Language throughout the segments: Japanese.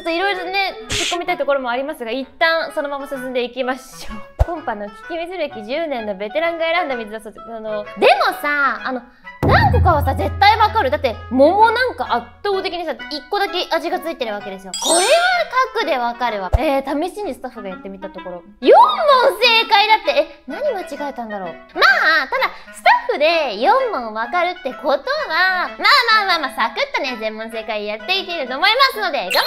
ょっといろいろね突っ込みたいところもありますが、一旦そのまま進んでいきましょう。コンパの利き水歴10年のベテランが選んだ水だそうです。でもさ、何個かはさ絶対わかる。だって桃なんか圧倒的にさ1個だけ味がついてるわけですよ。これは核でわかるわ。試しにスタッフがやってみたところ4問正解だって。何間違えたんだろう。まあただスタッフで4問わかるってことはまあサクッとね全問正解やっていけると思いますので頑張っていきます。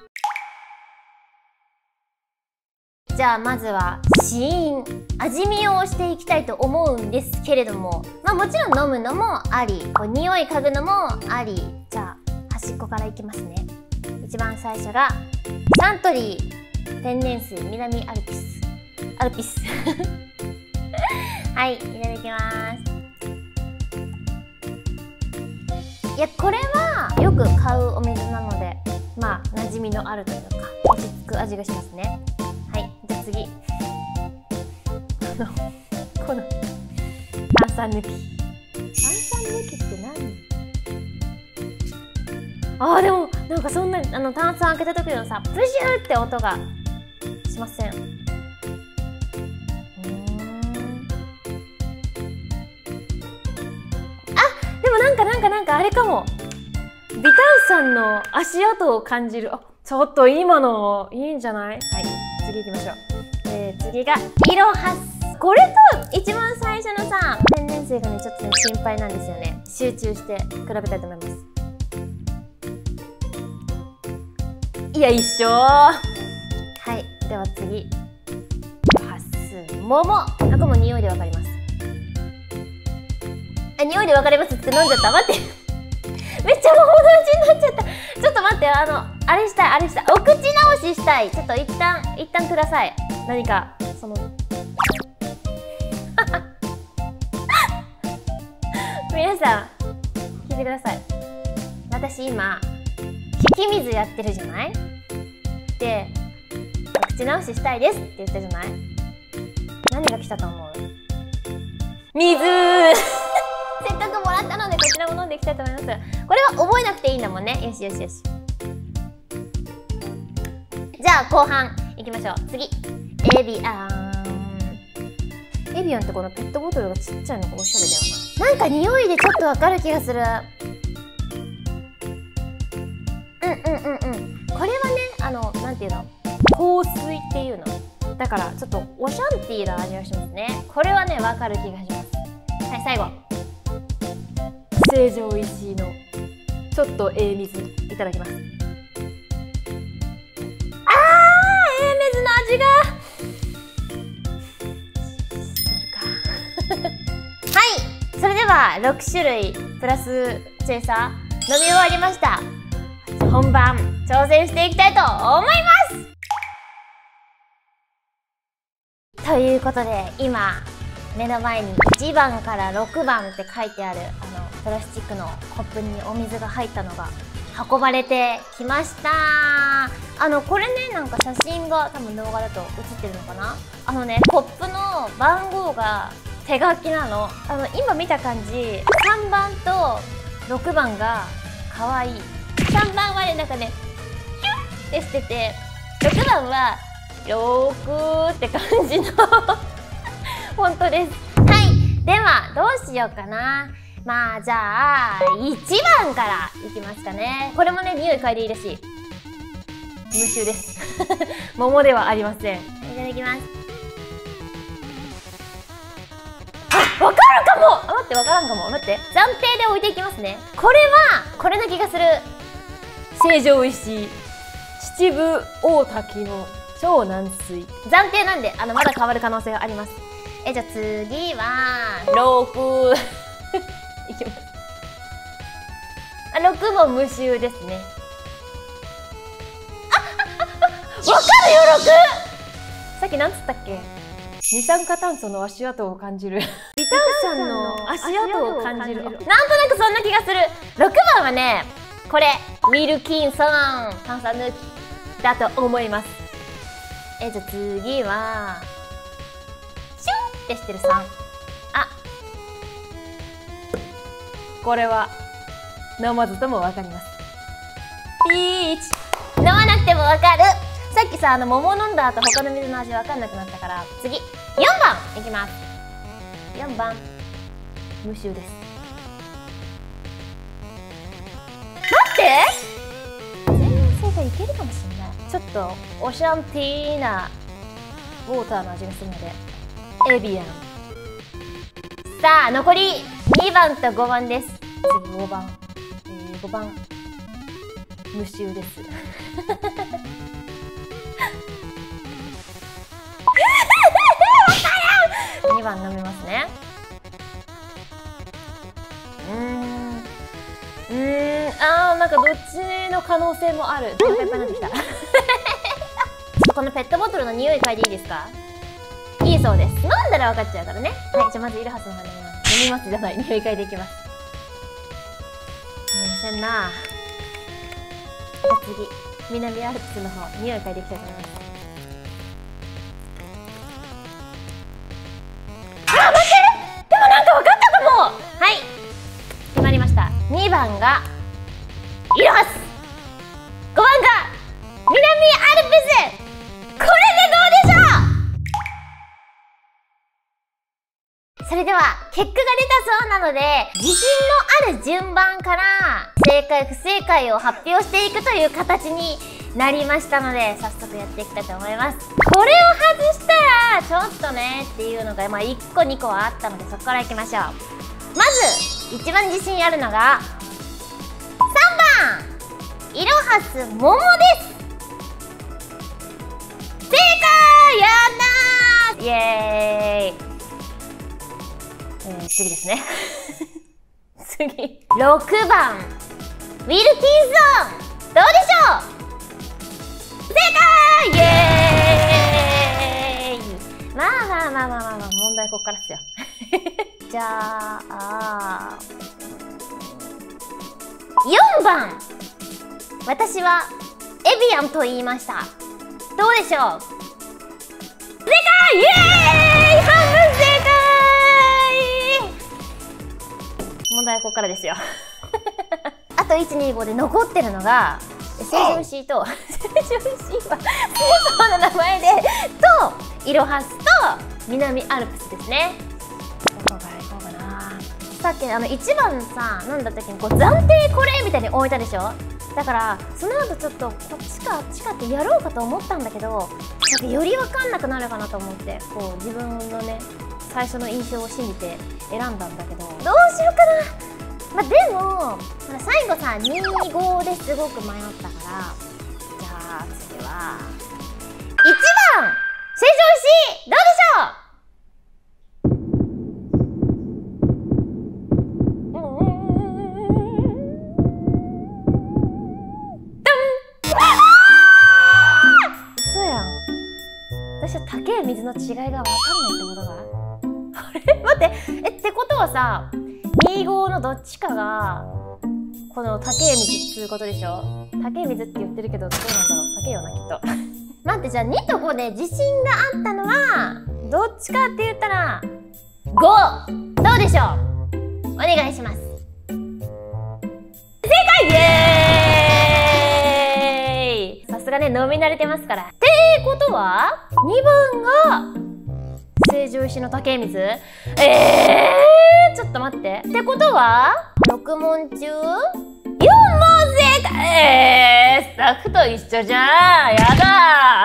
じゃあまずは試飲、味見をしていきたいと思うんですけれども、もちろん飲むのもあり、匂い嗅ぐのもあり。じゃあ端っこからいきますね。一番最初がサントリー天然水南アルピスはい、いただきます。いや、これはよく買うお水なので馴染みのあるというか落ち着く味がしますね。はい、じゃあ次この炭酸抜きって何？でもなんかそんな炭酸開けた時のさプシューって音がしません。でもなんかあれかも。ビタンさんの足跡を感じる。あ、ちょっと今のいいんじゃない？はい、次行きましょう。次がイロハス。これと一番最初のさ、天然水がね、ちょっとね、心配なんですよね。集中して比べたいと思います。いや、一緒。はい、では次。イロハス、桃。これも匂いでわかります。匂いでわかりますって飲んじゃった。待って。めっちゃ桃の味になっちゃった。ちょっと待って、あれしたい。お口直ししたい。ちょっと一旦ください。何か、皆さん、聞いてください。私今、聞き水やってるじゃない？で、お口直ししたいですって言ったじゃない？何が来たと思う？水せっかくもらったのでこちらも飲んでいきたいと思います。これは覚えなくていいんだもんね。よし。じゃあ後半いきましょう。次、エビアン。エビアンってこのペットボトルがちっちゃいのがおしゃれだよな。なんか匂いでちょっとわかる気がする。これはね、なんていうの？香水っていうの。だからちょっとオシャンティーな味がしますね。これはね、わかる気がします。はい、最後。成城石井のちょっと水いただきます。水の味がはい、それでは6種類プラスチェイサー飲み終わりました。本番挑戦していきたいと思います。ということで今目の前に1番から6番って書いてあるプラスチックのコップにお水が入ったのが運ばれてきました。これね、なんか写真が多分動画だと写ってるのかな。コップの番号が手書きなの。今見た感じ3番と6番が可愛い。3番はね、なんかねヒュッてしてて、6番は6って感じの本当です。はい、ではどうしようかな。まあじゃあ1番からいきますかね。これもね、匂い嗅いでいいらしい。無臭です桃ではありません。いただきます。あ、わかるかも。待って、わからんかも。待って、暫定で置いていきますね。これはこれな気がする。成城石井秩父大滝の超軟水。暫定なんでまだ変わる可能性があります。じゃあ次は6いきます。6も無臭ですね。わかるよ、6！さっきなんつったっけ？二酸化炭素の足跡を感じる。ビタンさんの足跡を感じる。なんとなくそんな気がする。6番はね、これ、ウィルキンソン炭酸抜きだと思います。じゃあ次は、シュンってしてる3。これは飲まずともわかります。ピーチ。飲まなくてもわかる。さっきさ、桃飲んだ後他の水の味わかんなくなったから、次4番いきます。4番無臭です。待って、全然がいけるかもしれない。ちょっとオシャンティーなウォーターの味がするのでエビアン。さあ残り2番と5番です。次5番、5番無臭です2番飲みますね。なんかどっちの可能性もある。お腹いっぱいになってきたこのペットボトルの匂い嗅いでいいですか？いいそうです。飲んだら分かっちゃうからね。はい、じゃあまずイルハスの方飲みます。飲みますじゃない、匂い嗅いでいきます。見えませんな。次、南アルプスの方、匂い嗅いでいきたいと思います。あ、待って！でもなんか分かったかも！はい、決まりました。2番がイルハス、5番が南アルプス。これでどうです結果が出たそうなので、自信のある順番から正解不正解を発表していくという形になりましたので、早速やっていきたいと思います。これを外したらちょっとねっていうのが1個2個はあったので、そこからいきましょう。まず一番自信あるのが3番いろはす桃です。正解。やったー、イエーイ。次ですね次6番ウィルキンソン、どうでしょう。正解。イエーイ。まあ問題こっからっすよじゃあ4番、私はエビアンと言いました。どうでしょう。正解。イエーイ、半分正解。問題はここからですよあと125で残ってるのが成城石井と成城石井はスーパーの名前でといろはすと南アルプスですね。どこからいこうかな。さっき1番さ、なんだったっけ、暫定これみたいに置いたでしょ。だからその後ちょっとこっちかあっちかってやろうかと思ったんだけど、なんかより分かんなくなるかなと思って、こう自分のね最初の印象を信じて選んだんだけど、どうしようかな。でも最後さ25ですごく迷ったから、じゃあ次は1番成城石井、どうでしょう。私は高い水の違いが分かんないってことか。あれ待って、ってことはさ、25のどっちかがこの高い水っていうことでしょ。高い水って言ってるけどどうなんだろう。高いよなきっと待って、じゃあ2と5で自信があったのはどっちかって言ったら5、どうでしょう。お願いします。正解。イエーイ。さすがね、飲み慣れてますから。ってことは2番が成城石井の竹水。ちょっと待って。ってことは6問中4問正解。スタッフと一緒じゃん。やだ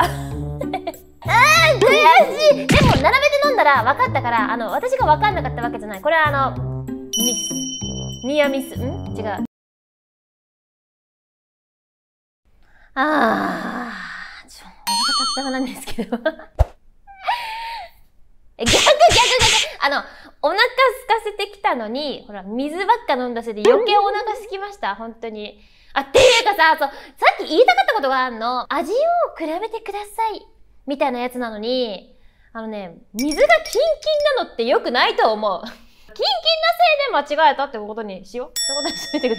悔しい。でも並べて飲んだら分かったから、私が分かんなかったわけじゃない。これはミス、ニアミス、違う。お腹タフタフなんですけど逆お腹空かせてきたのに、ほら水ばっか飲んだせいで余計お腹空きました本当に。っていうかさ、さっき言いたかったことがあるの。味を比べてくださいみたいなやつなのに、水がキンキンなのって良くないと思うキンキンなせいで間違えたってことにしよう。そういうことにしといてくだ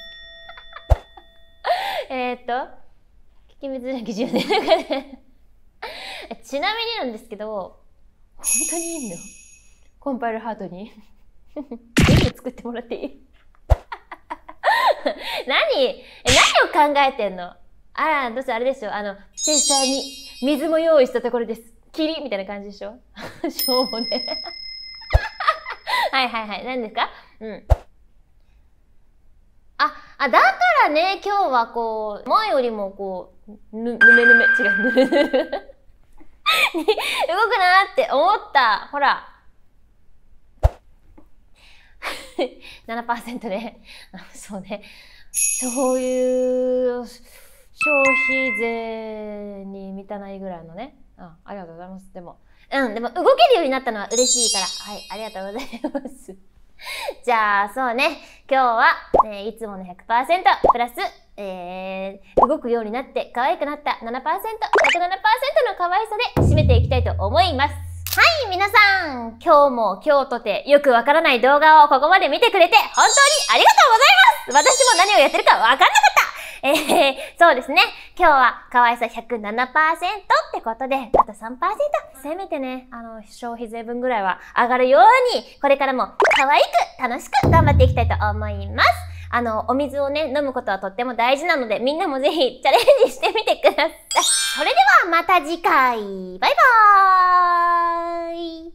さい聞き水な基準でちなみになんですけど、本当にいいの？コンパイルハートに全部作ってもらっていい何を考えてんの？どうせあれでしょ、チェイサーに水も用意したところです。霧みたいな感じでしょしょうもねはい。何ですか？だからね、今日はこう、前よりもこう、ぬめ違う、ぬるぬるに動くなーって思った。ほら。7% ね。そうね。そういう、消費税に満たないぐらいのね。ありがとうございます。でも動けるようになったのは嬉しいから。はい、ありがとうございます。じゃあ、そうね。今日は、いつもの 100% プラス、動くようになって可愛くなった 7%、107% の可愛さで締めていきたいと思います。はい、皆さん、今日も今日とてよくわからない動画をここまで見てくれて本当にありがとうございます。私も何をやってるかわかんなかった。そうですね。今日は可愛さ 107% ってことで、あと 3%。せめてね、消費税分ぐらいは上がるように、これからも可愛く楽しく頑張っていきたいと思います。お水をね、飲むことはとっても大事なので、みんなもぜひチャレンジしてみてください。それではまた次回。バイバーイ。